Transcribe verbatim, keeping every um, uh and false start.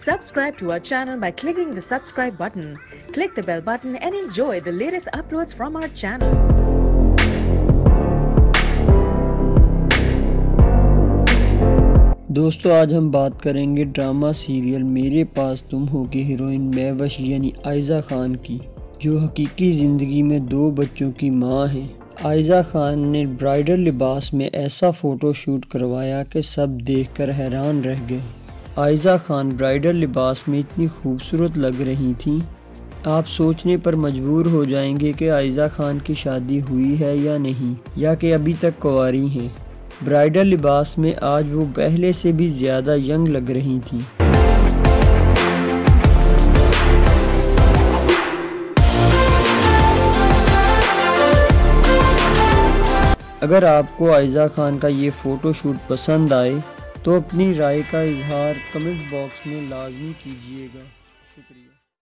Subscribe to our channel by clicking the subscribe button. Click the bell button and enjoy the latest uploads from our channel. दोस्तों आज हम बात करेंगे drama serial मेरे पास तुम हो की हीरोइन महवश यानी आयजा खान की, जो हकीकी ज़िंदगी में दो बच्चों की मां हैं। आयजा खान ने ब्राइडल लिबास में ऐसा फ़ोटो शूट करवाया कि सब देखकर हैरान रह गए। आयजा खान ब्राइडल लिबास में इतनी खूबसूरत लग रही थीं, आप सोचने पर मजबूर हो जाएंगे कि आयजा खान की शादी हुई है या नहीं, या कि अभी तक कुंवारी हैं। ब्राइडल लिबास में आज वो पहले से भी ज़्यादा यंग लग रही थीं। अगर आपको आयजा खान का ये फ़ोटो शूट पसंद आए तो अपनी राय का इजहार कमेंट बॉक्स में लाजमी कीजिएगा। शुक्रिया।